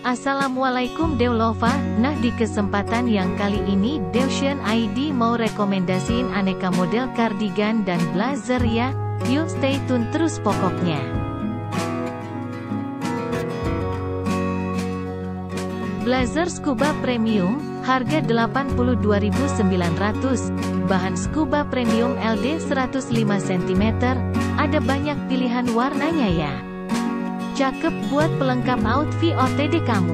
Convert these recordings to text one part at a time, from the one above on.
Assalamualaikum Deulova. Nah, di kesempatan yang kali ini Deution ID mau rekomendasiin aneka model kardigan dan blazer ya. Yuk stay tune terus pokoknya. Blazer Scuba Premium, harga 82.900, bahan Scuba Premium LD 105 cm, ada banyak pilihan warnanya ya. Cakep buat pelengkap outfit OTD kamu.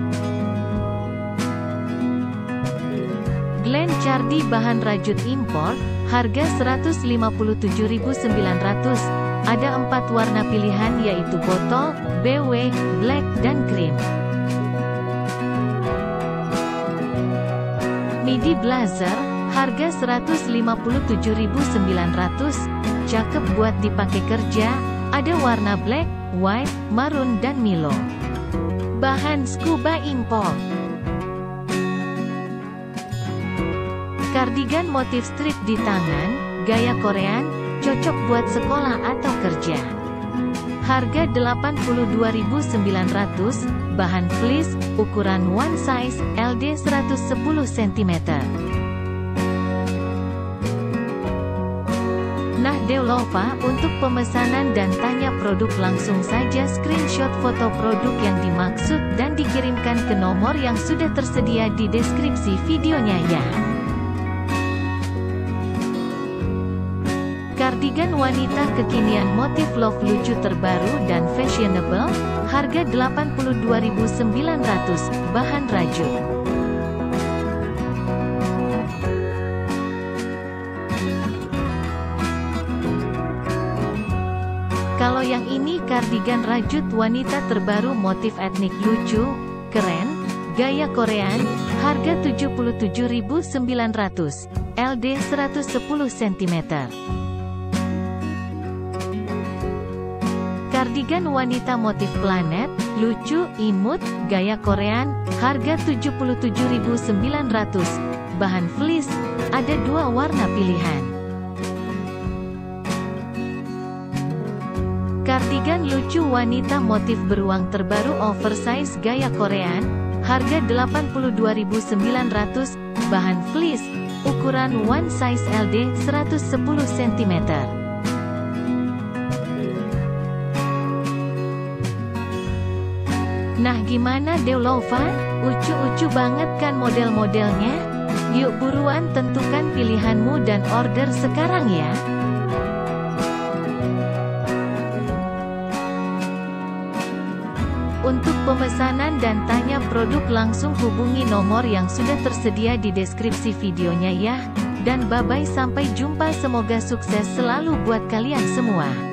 Glen Chardy bahan rajut impor, harga 157.900, ada 4 warna pilihan yaitu botol, BW, black, dan cream. Midi blazer, harga 157.900, cakep buat dipakai kerja, ada warna black, white, maroon dan Milo. Bahan Scuba impor. Kardigan motif strip di tangan, gaya Korean, cocok buat sekolah atau kerja. Harga 82.900, bahan fleece, ukuran one size, LD 110 cm. Nah Deulova, untuk pemesanan dan tanya produk langsung saja screenshot foto produk yang dimaksud dan dikirimkan ke nomor yang sudah tersedia di deskripsi videonya ya. Kardigan wanita kekinian motif love lucu terbaru dan fashionable, harga 82.900, bahan rajut. Kalau yang ini kardigan rajut wanita terbaru motif etnik lucu, keren, gaya Korean, harga 77.900, LD 110 cm. Kardigan wanita motif planet, lucu, imut, gaya Korean, harga 77.900, bahan fleece, ada 2 warna pilihan. Kardigan lucu wanita motif beruang terbaru oversize gaya Korean, harga 82.900, bahan fleece, ukuran one size LD 110 cm. Nah gimana Deulova? Ucu-ucu banget kan model-modelnya? Yuk buruan tentukan pilihanmu dan order sekarang ya. Untuk pemesanan dan tanya produk langsung hubungi nomor yang sudah tersedia di deskripsi videonya ya. Dan bye-bye, sampai jumpa, semoga sukses selalu buat kalian semua.